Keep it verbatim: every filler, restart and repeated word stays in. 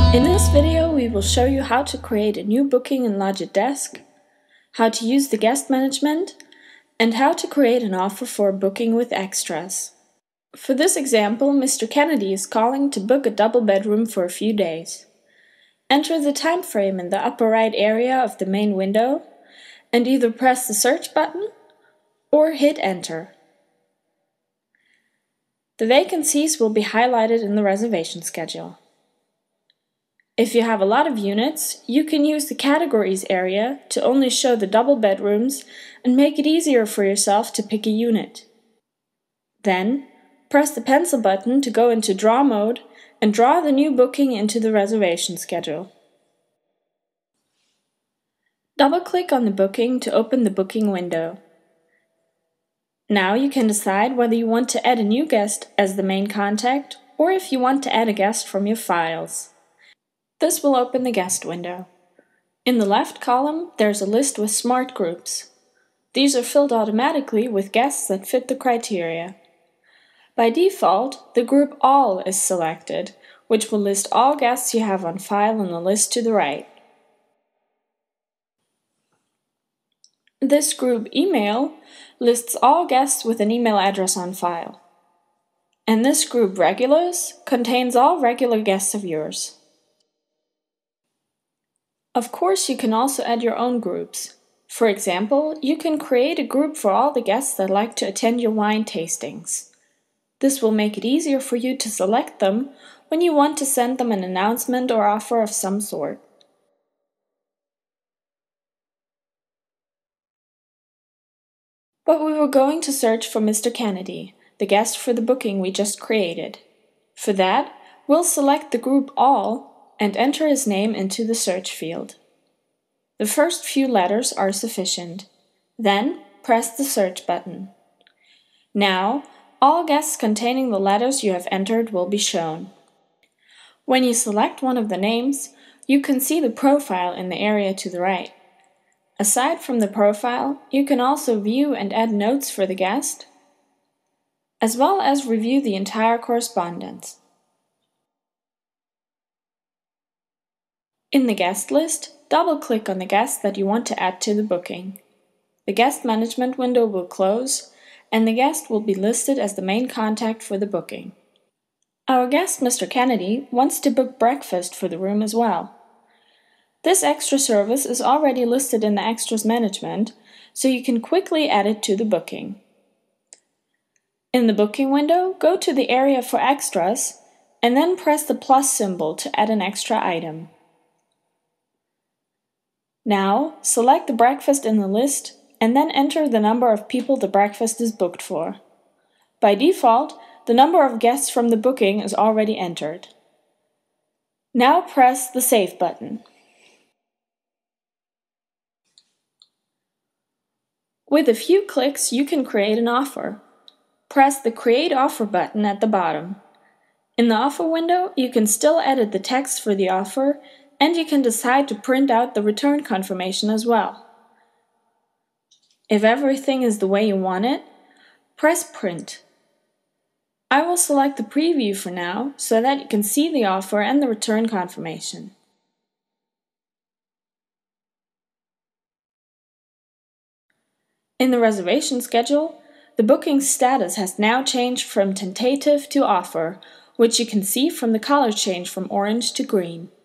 In this video, we will show you how to create a new booking in Lodgit Desk, how to use the guest management, and how to create an offer for a booking with extras. For this example, Mister Kennedy is calling to book a double bedroom for a few days. Enter the time frame in the upper right area of the main window and either press the search button or hit enter. The vacancies will be highlighted in the reservation schedule. If you have a lot of units, you can use the categories area to only show the double bedrooms and make it easier for yourself to pick a unit. Then, press the pencil button to go into draw mode and draw the new booking into the reservation schedule. Double-click on the booking to open the booking window. Now you can decide whether you want to add a new guest as the main contact or if you want to add a guest from your files. This will open the guest window. In the left column, there's a list with smart groups. These are filled automatically with guests that fit the criteria. By default, the group All is selected, which will list all guests you have on file in the list to the right. This group Email lists all guests with an email address on file. And this group Regulars contains all regular guests of yours. Of course, you can also add your own groups. For example, you can create a group for all the guests that like to attend your wine tastings. This will make it easier for you to select them when you want to send them an announcement or offer of some sort. But we were going to search for Mister Kennedy, the guest for the booking we just created. For that, we'll select the group All and enter his name into the search field. The first few letters are sufficient. Then, press the search button. Now, all guests containing the letters you have entered will be shown. When you select one of the names, you can see the profile in the area to the right. Aside from the profile, you can also view and add notes for the guest, as well as review the entire correspondence. In the guest list, double-click on the guest that you want to add to the booking. The guest management window will close, and the guest will be listed as the main contact for the booking. Our guest, Mister Kennedy, wants to book breakfast for the room as well. This extra service is already listed in the Extras Management, so you can quickly add it to the booking. In the booking window, go to the area for extras, and then press the plus symbol to add an extra item. Now, select the breakfast in the list and then enter the number of people the breakfast is booked for. By default, the number of guests from the booking is already entered. Now press the Save button. With a few clicks, you can create an offer. Press the Create Offer button at the bottom. In the offer window, you can still edit the text for the offer, and you can decide to print out the return confirmation as well. If everything is the way you want it, press Print. I will select the preview for now so that you can see the offer and the return confirmation. In the reservation schedule, the booking status has now changed from tentative to offer, which you can see from the color change from orange to green.